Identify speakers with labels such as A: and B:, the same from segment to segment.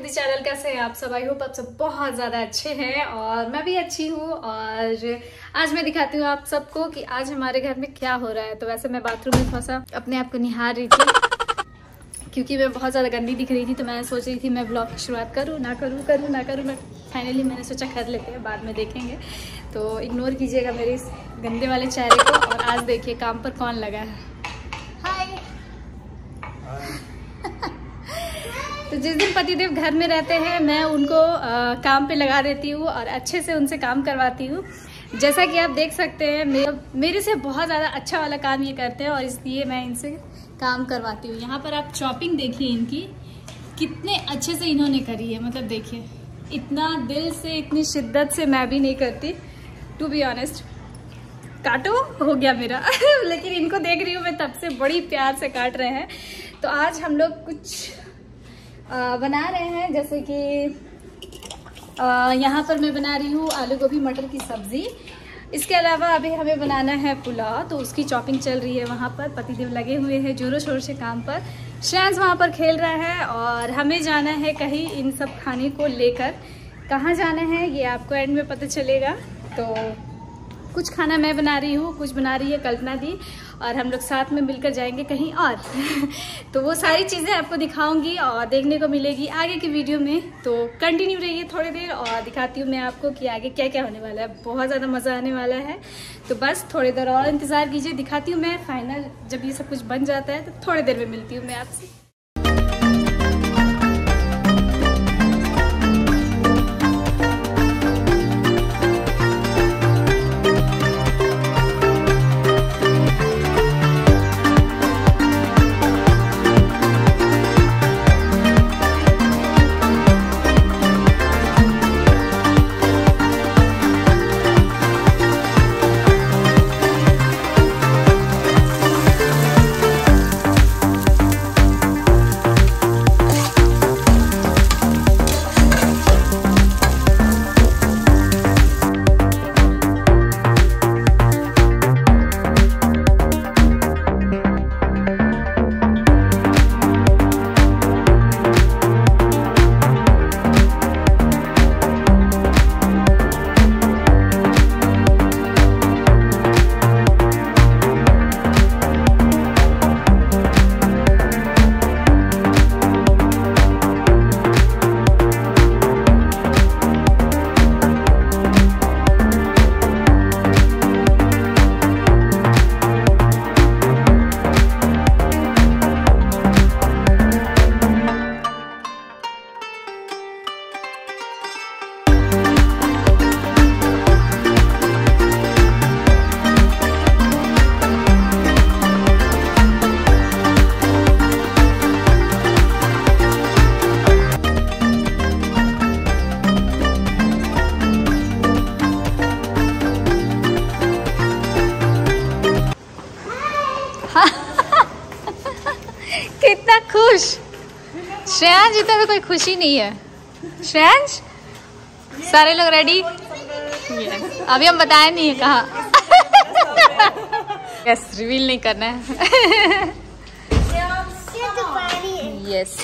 A: दीदी चैनल। कैसे हैं आप सब? आई होप आप सब बहुत ज़्यादा अच्छे हैं और मैं भी अच्छी हूँ। और आज मैं दिखाती हूँ आप सबको कि आज हमारे घर में क्या हो रहा है। तो वैसे मैं बाथरूम में थोड़ा सा अपने आप को निहार रही थी क्योंकि मैं बहुत ज़्यादा गंदी दिख रही थी। तो मैं सोच रही थी मैं ब्लॉग की शुरुआत करूँ ना करूँ। मैं फाइनली मैंने सोचा कर लेते हैं, बाद में देखेंगे। तो इग्नोर कीजिएगा मेरे इस गंदे वाले चेहरे को। और आज देखिए काम पर कौन लगा है। हाय। तो जिस दिन पतिदेव घर में रहते हैं मैं उनको काम पे लगा देती हूँ और अच्छे से उनसे काम करवाती हूँ। जैसा कि आप देख सकते हैं मेरे से बहुत ज़्यादा अच्छा वाला काम ये करते हैं और इसलिए मैं इनसे काम करवाती हूँ। यहाँ पर आप चॉपिंग देखिए इनकी कितने अच्छे से इन्होंने करी है। मतलब देखिए इतना दिल से, इतनी शिद्दत से मैं भी नहीं करती, टू बी ऑनेस्ट। काटो हो गया मेरा लेकिन इनको देख रही हूँ मैं तब से, बड़ी प्यार से काट रहे हैं। तो आज हम लोग कुछ बना रहे हैं, जैसे कि यहाँ पर मैं बना रही हूँ आलू गोभी मटर की सब्जी। इसके अलावा अभी हमें बनाना है पुलाव, तो उसकी चॉपिंग चल रही है। वहाँ पर पतिदेव लगे हुए हैं जोरों शोर से काम पर। श्रेयांश वहाँ पर खेल रहा है और हमें जाना है कहीं इन सब खाने को लेकर। कहाँ जाना है ये आपको एंड में पता चलेगा। तो कुछ खाना मैं बना रही हूँ, कुछ बना रही है कल्पना दी, और हम लोग साथ में मिलकर जाएंगे कहीं और तो वो सारी चीज़ें आपको दिखाऊंगी और देखने को मिलेगी आगे की वीडियो में। तो कंटिन्यू रहिए थोड़ी देर और दिखाती हूँ मैं आपको कि आगे क्या क्या होने वाला है। बहुत ज़्यादा मज़ा आने वाला है। तो बस थोड़ी देर और इंतज़ार कीजिए, दिखाती हूँ मैं फाइनल जब ये सब कुछ बन जाता है। तो थोड़ी देर में मिलती हूँ मैं आपसे। कितना खुश श्रेयांश, जितना भी कोई खुशी नहीं है। श्रेयांश सारे लोग रेडी? अभी हम बताए नहीं है कहाँ यस रिवील नहीं करना है यस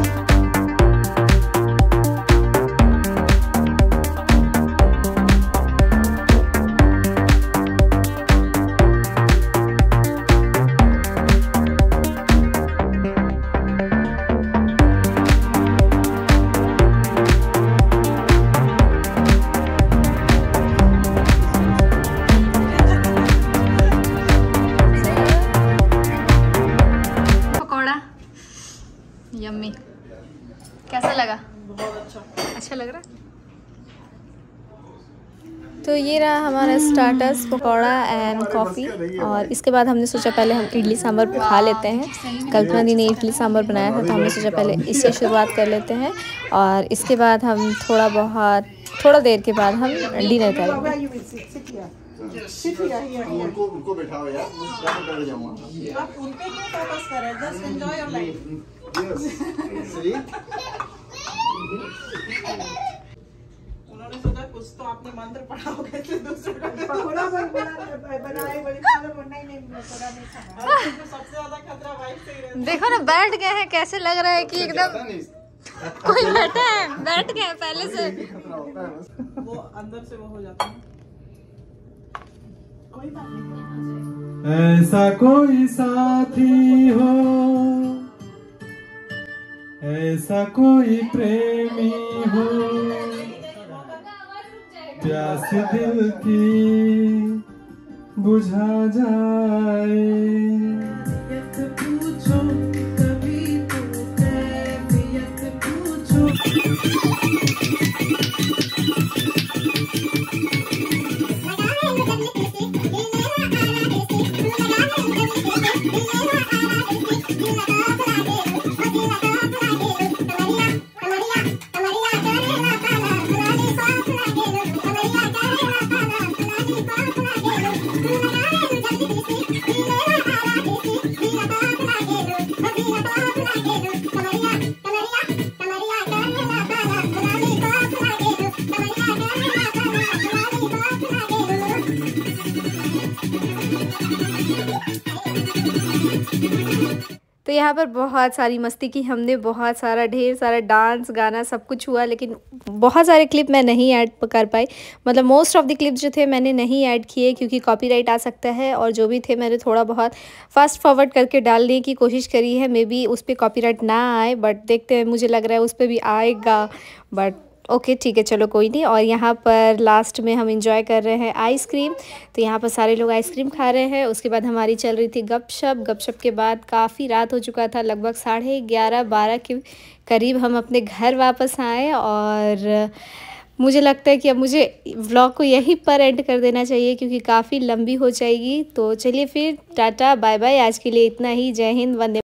A: यम्मी। कैसा लगा? बहुत अच्छा लग रहा। तो ये रहा हमारा स्टार्टर्स, पकौड़ा एंड कॉफ़ी। और इसके बाद हमने सोचा पहले हम इडली सांभर खा लेते हैं। कल्पना दी ने इडली सांभर बनाया था तो हमने सोचा पहले इससे शुरुआत कर लेते हैं और इसके बाद हम थोड़ा देर के बाद हम डिनर करेंगे।
B: उनको बैठाओ यार, मैं कर जाऊंगा। आप उन पे क्यों फोकस कर रहे हैं? Just enjoy your life. उन्होंने सोचा कुछ तो आपने मंत्र पढ़ा होगा इसलिए दूसरे का पकौड़ा बनाए बड़ी खाना बनना ही नहीं, पकौड़ा नहीं खाना। सबसे ज्यादा खतरा वाइफ से ही रहता है।
A: देखो ना बैठ गए हैं, कैसे लग रहा है कि एकदम कोई बैठा है बैठ गए पहले से।
B: वो अंदर से वो हो जाता है। कोई बात नहीं।
C: ऐसा कोई साथी हो, ऐसा कोई प्रेमी हो, प्यास दिल की बुझा जाए। पूछो कभी तो कैफियत पूछो।
A: तो यहाँ पर बहुत सारी मस्ती की हमने, बहुत सारा ढेर सारा डांस गाना सब कुछ हुआ, लेकिन बहुत सारे क्लिप मैं नहीं ऐड कर पाई। मतलब मोस्ट ऑफ द क्लिप्स जो थे मैंने नहीं ऐड किए क्योंकि कॉपीराइट आ सकता है, और जो भी थे मैंने थोड़ा बहुत फास्ट फॉरवर्ड करके डालने की कोशिश करी है। मे बी उस पर कॉपीराइट ना आए, बट देखते हैं, मुझे लग रहा है उस पर भी आएगा, बट ओके ठीक है, चलो कोई नहीं। और यहाँ पर लास्ट में हम इंजॉय कर रहे हैं आइसक्रीम। तो यहाँ पर सारे लोग आइसक्रीम खा रहे हैं। उसके बाद हमारी चल रही थी गपशप। गपशप के बाद काफ़ी रात हो चुका था, लगभग 11:30-12 के करीब हम अपने घर वापस आए। और मुझे लगता है कि अब मुझे व्लॉग को यहीं पर एंड कर देना चाहिए क्योंकि काफ़ी लंबी हो जाएगी। तो चलिए फिर टाटा बाय बाय, आज के लिए इतना ही। जय हिंद, वंदे।